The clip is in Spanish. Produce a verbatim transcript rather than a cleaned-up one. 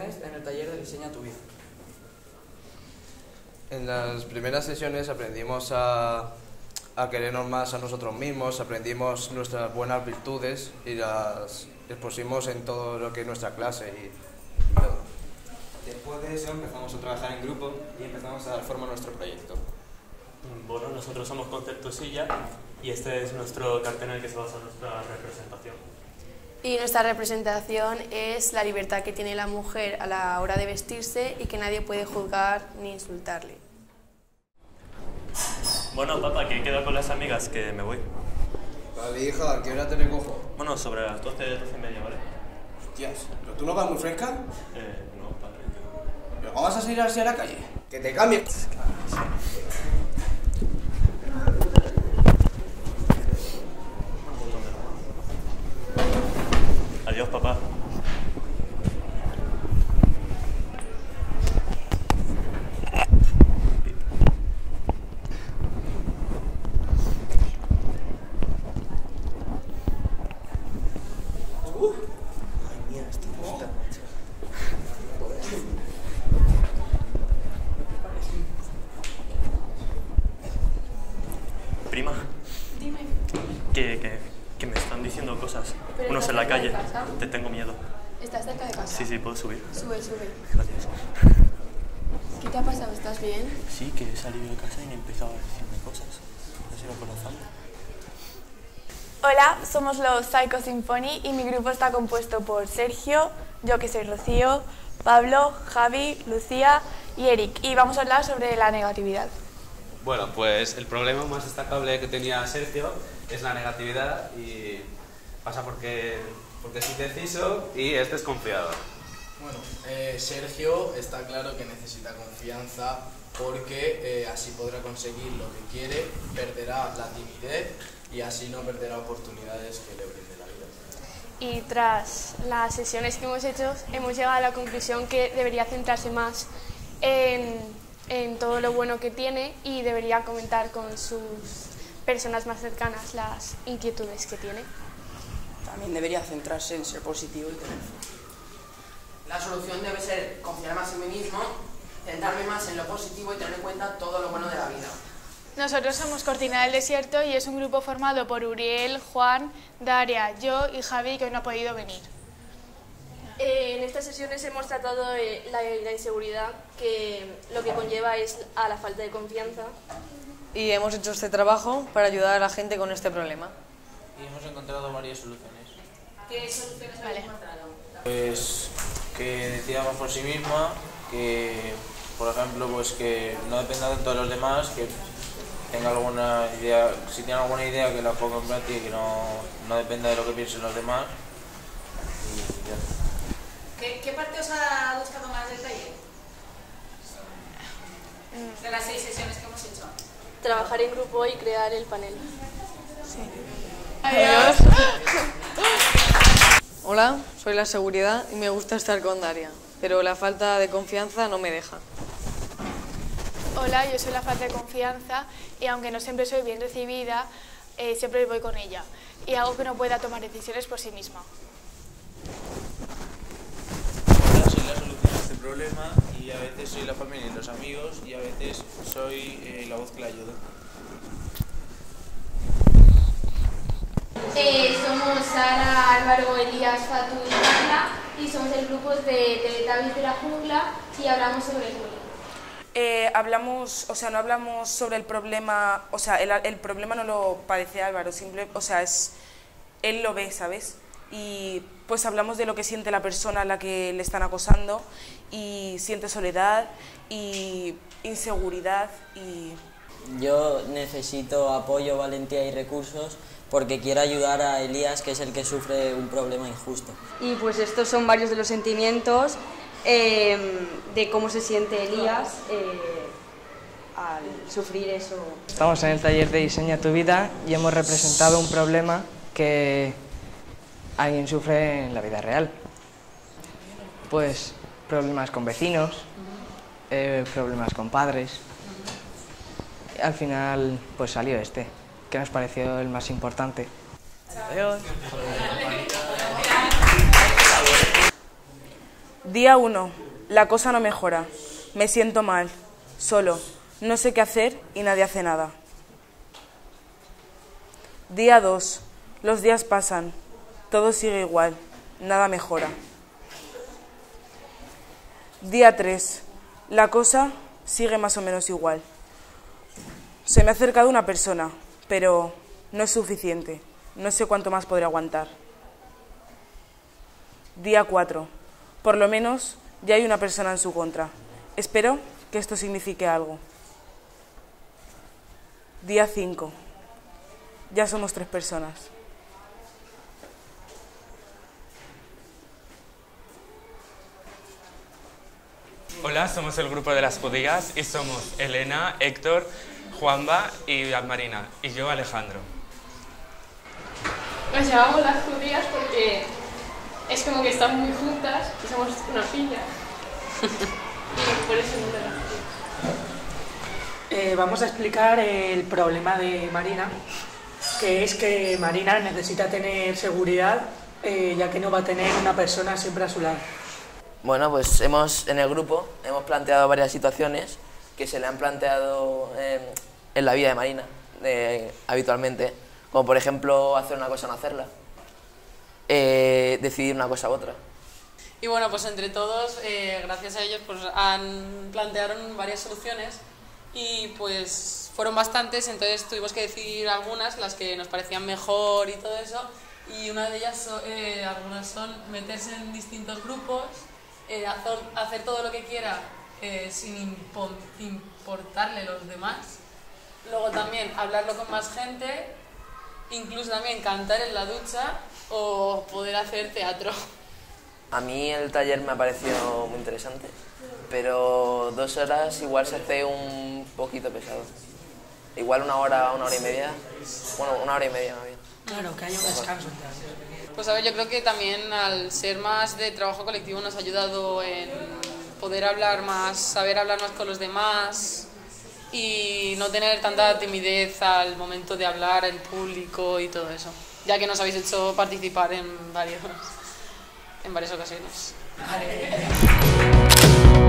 sesiones en el taller de Diseña tu vida. En las primeras sesiones aprendimos a, a querernos más a nosotros mismos, aprendimos nuestras buenas virtudes y las expusimos en todo lo que es nuestra clase y, y todo. Después de eso empezamos a trabajar en grupo y empezamos a dar forma a nuestro proyecto. Bueno, nosotros somos Concepto Silla y este es nuestro cartel en el que se basa nuestra representación. Y nuestra representación es la libertad que tiene la mujer a la hora de vestirse y que nadie puede juzgar ni insultarle. Bueno, papá, que quedo con las amigas, que me voy. Vale, hija, ¿a qué hora te recojo? Bueno, sobre las doce, doce y media, ¿vale? Hostias, ¿pero tú no vas muy fresca? Eh, no, padre. ¿Pero cómo vas a salir así a la calle? ¡Que te cambies! Adiós, papá. Prima. Dime. Que, que, que me están diciendo cosas. ¿Pero Unos en estás la calle. cerca de casa? Te tengo miedo. ¿Estás cerca de casa? Sí, sí, puedo subir. Sube, sube. Gracias. ¿Qué te ha pasado? ¿Estás bien? Sí, que he salido de casa y me he empezado a decirme cosas. No sé, por la falda. Hola, somos los Psycho Symphony y mi grupo está compuesto por Sergio, yo que soy Rocío, Pablo, Javi, Lucía y Eric. Y vamos a hablar sobre la negatividad. Bueno, pues el problema más destacable que tenía Sergio es la negatividad y pasa porque, porque es indeciso y es desconfiado. Bueno, eh, Sergio está claro que necesita confianza porque eh, así podrá conseguir lo que quiere, perderá la timidez y así no perderá oportunidades que le brinde la vida. Y tras las sesiones que hemos hecho, hemos llegado a la conclusión que debería centrarse más en, en todo lo bueno que tiene y debería comentar con sus personas más cercanas las inquietudes que tiene. También debería centrarse en ser positivo y tener fe. La solución debe ser confiar más en mí mismo, centrarme más en lo positivo y tener en cuenta todo lo bueno de la vida. Nosotros somos Cortina del Desierto y es un grupo formado por Uriel, Juan, Daria, yo y Javi, que hoy no ha podido venir. Eh, en estas sesiones hemos tratado eh, la, la inseguridad, que lo que conlleva es a la falta de confianza. Y hemos hecho este trabajo para ayudar a la gente con este problema. Y hemos encontrado varias soluciones. ¿Qué soluciones habéis encontrado? Pues que decida más por sí misma, que por ejemplo pues que no dependa tanto de los demás, que tenga alguna idea, si tiene alguna idea que la ponga en práctica y que no, no dependa de lo que piensen los demás. Y ya. ¿Qué, ¿Qué parte os ha gustado más del taller? De las seis sesiones que hemos hecho. Trabajar en grupo y crear el panel. Sí. Adiós. Hola, soy la seguridad y me gusta estar con Daria, pero la falta de confianza no me deja. Hola, yo soy la falta de confianza y aunque no siempre soy bien recibida, eh, siempre voy con ella y hago que no pueda tomar decisiones por sí misma. Hola, soy la solución a este problema y a veces soy la familia y los amigos y a veces soy eh, la voz que la ayuda. Eh, somos Sara, Álvaro, Elías, Fatu y Carla y somos el grupo de Teletubbies de la Jungla y hablamos sobre el bullying. Eh, hablamos, o sea, no hablamos sobre el problema, o sea, el, el problema no lo padece Álvaro, simple, o sea, es, él lo ve, ¿sabes? Y pues hablamos de lo que siente la persona a la que le están acosando y siente soledad y inseguridad y... Yo necesito apoyo, valentía y recursos porque quiero ayudar a Elías, que es el que sufre un problema injusto. Y pues estos son varios de los sentimientos eh, de cómo se siente Elías eh, al sufrir eso. Estamos en el taller de Diseña tu vida y hemos representado un problema que alguien sufre en la vida real. Pues problemas con vecinos, eh, problemas con padres. Al final pues salió este, que nos pareció el más importante. Adiós. Día uno. La cosa no mejora. Me siento mal, solo, no sé qué hacer y nadie hace nada. Día dos. Los días pasan, todo sigue igual, nada mejora. Día tres. La cosa sigue más o menos igual. Se me ha acercado una persona, pero no es suficiente. No sé cuánto más podré aguantar. Día cuatro. Por lo menos ya hay una persona en su contra. Espero que esto signifique algo. Día cinco. Ya somos tres personas. Hola, somos el grupo de las judías y somos Elena, Héctor, Juanba y Marina, y yo Alejandro. Nos llamamos las judías porque es como que están muy juntas y somos una piña. Y por eso no me las eh, Vamos a explicar el problema de Marina, que es que Marina necesita tener seguridad, eh, ya que no va a tener una persona siempre a su lado. Bueno, pues hemos, en el grupo hemos planteado varias situaciones que se le han planteado eh, en la vida de Marina eh, habitualmente, como por ejemplo hacer una cosa o no hacerla, eh, decidir una cosa u otra. Y bueno, pues entre todos, eh, gracias a ellos, pues han plantearon varias soluciones y pues fueron bastantes, entonces tuvimos que decidir algunas, las que nos parecían mejor y todo eso, y una de ellas, eh, algunas son meterse en distintos grupos, Eh, hacer, hacer todo lo que quiera eh, sin impo importarle los demás. Luego también hablarlo con más gente, incluso también cantar en la ducha o poder hacer teatro. A mí el taller me ha parecido muy interesante, pero dos horas igual se hace un poquito pesado. Igual una hora, una hora y media, bueno, una hora y media más bien. Claro, que haya un descanso entre ellos. Pues a ver, yo creo que también al ser más de trabajo colectivo nos ha ayudado en poder hablar más, saber hablar más con los demás y no tener tanta timidez al momento de hablar en público y todo eso, ya que nos habéis hecho participar en varios, en varias ocasiones. Vale.